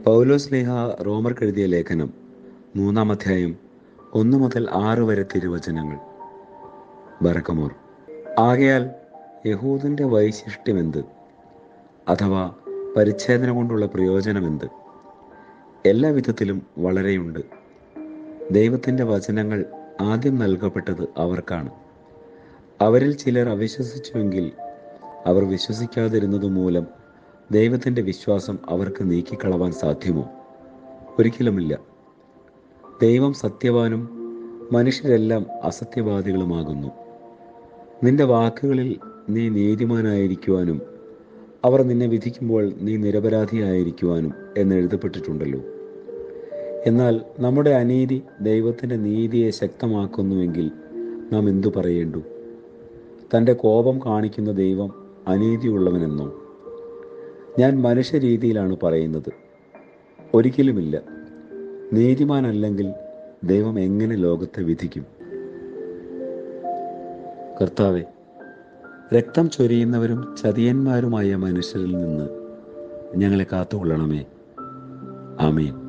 പൗലോസ് ശ്ലീഹ റോമർക്ക് എഴുതിയ ലേഖനം 3-ാം അധ്യായം 1 മുതൽ 6 വരെ തിരുവചനങ്ങൾ. ബറക്കമോർ. ആകയാൽ യഹൂദന്റെ വൈശിഷ്ട്യമെന്ത്? അഥവാ പരിച്ഛേദന കൊണ്ടുള്ള പ്രയോജനമെന്ത്? എല്ലാ വിധത്തിലും വളരെയുണ്ട്. ദൈവത്തിൻ്റെ വചനങ്ങൾ ആദ്യം നൽകപ്പെട്ടത് അവർക്കാണ്. അവരിൽ ചിലർ അവിശ്വസിച്ചുവെങ്കിൽ അവർ വിശ്വസിക്കാതിരുന്നത് മൂലം ദൈവത്തിൻ്റെ വിശ്വാസം അവർക്ക് നീക്കിക്കളവാൻ സാധ്യമോ? ഒരിക്കലുമില്ല. ദൈവം സത്യവാനും മനുഷ്യരെല്ലാം അസത്യവാദികളുമാകുന്നു. നിന്റെ വാക്കുകളിൽ നീ നീതിമാനായിരിക്കുവാനും അവർ നിന്നെ വിധിക്കുമ്പോൾ നീ നിരപരാധിയായിരിക്കുവാനും എന്നെഴുതപ്പെട്ടിട്ടുണ്ടല്ലോ. എന്നാൽ നമ്മുടെ അനീതി ദൈവത്തിൻ്റെ നീതിയെ ശക്തമാക്കുന്നുവെങ്കിൽ നാം എന്തു പറയേണ്ടു? തൻ്റെ കോപം കാണിക്കുന്ന ദൈവം അനീതിയുള്ളവനെന്നോ? ഞാൻ മനുഷ്യരീതിയിലാണ് പറയുന്നത്. ഒരിക്കലുമില്ല. നീതിമാനല്ലെങ്കിൽ ദൈവം എങ്ങനെ ലോകത്തെ വിധിക്കും? കർത്താവേ, രക്തം ചൊരിയുന്നവരും ചതിയന്മാരുമായ മനുഷ്യരിൽ നിന്ന് ഞങ്ങളെ കാത്തുകൊള്ളണമേ. ആമേൻ.